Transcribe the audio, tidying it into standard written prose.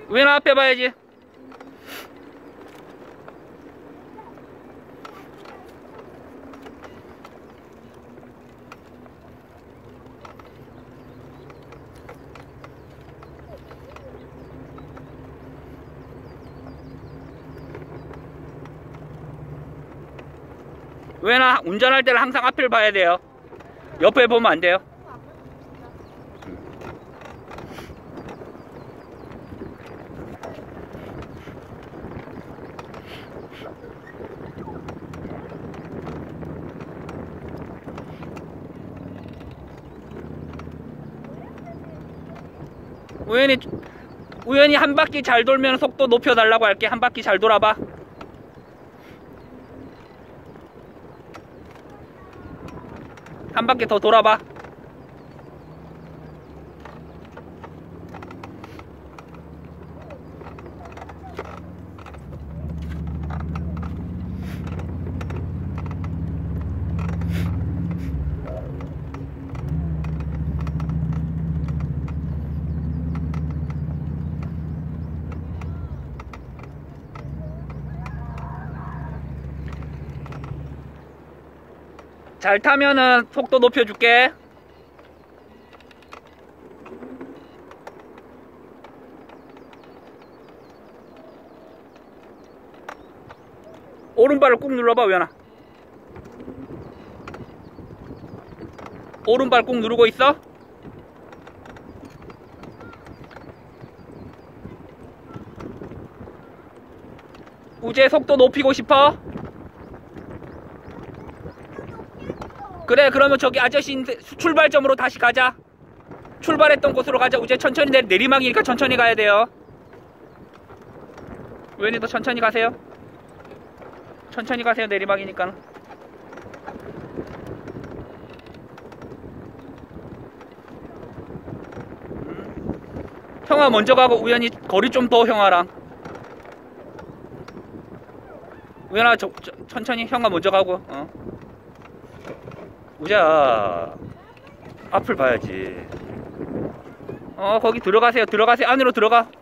우연아 앞에 봐야지. 우연아 운전할 때는 항상 앞을 봐야 돼요. 옆에 보면 안 돼요. 우연히 한 바퀴 잘 돌면 속도 높여달라고 할게. 한 바퀴 잘 돌아봐. 한 바퀴 더 돌아봐. 잘 타면은 속도 높여줄게. 오른발을 꾹 눌러봐 우연아. 오른발 꾹 누르고 있어. 우재 속도 높이고 싶어? 그래 그러면 저기 아저씨 출발점으로 다시 가자. 출발했던 곳으로 가자. 우재 천천히 내리막이니까 천천히 가야 돼요. 우연히도 천천히 가세요. 천천히 가세요. 내리막이니까. 형아 먼저 가고 우연히 거리 좀 더 형아랑. 우연아 천천히 형아 먼저 가고. 우재야 앞을 봐야지. 거기 들어가세요. 안으로 들어가.